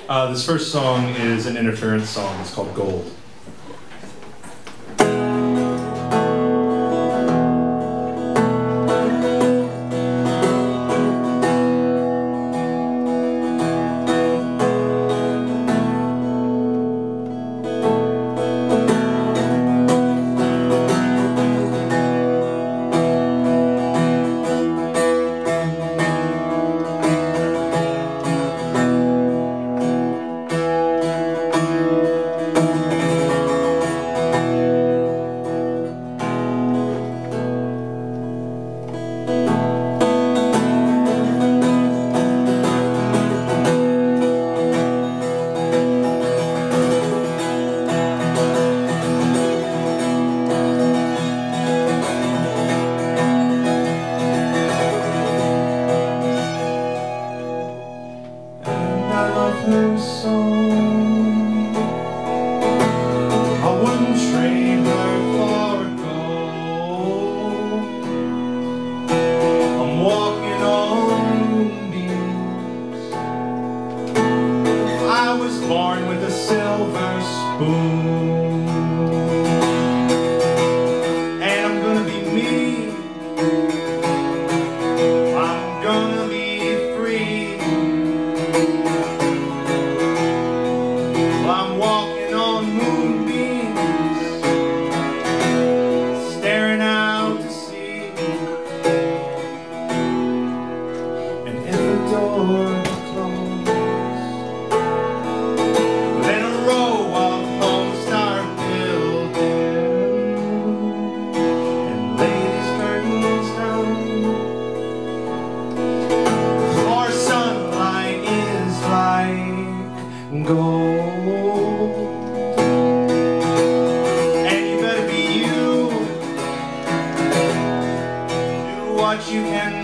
This first song is an interference song. It's called Gold. Her song, I wouldn't trade her for gold. I'm walking on moonbeams. I was born with a silver spoon, and I'm gonna be me. I'm gonna be free. I'm walking on moonbeams, staring out to sea. And if the door were closed, then a row of homes start building, and ladies' curtains down. For sunlight is like gold. And you better be you. Do what you can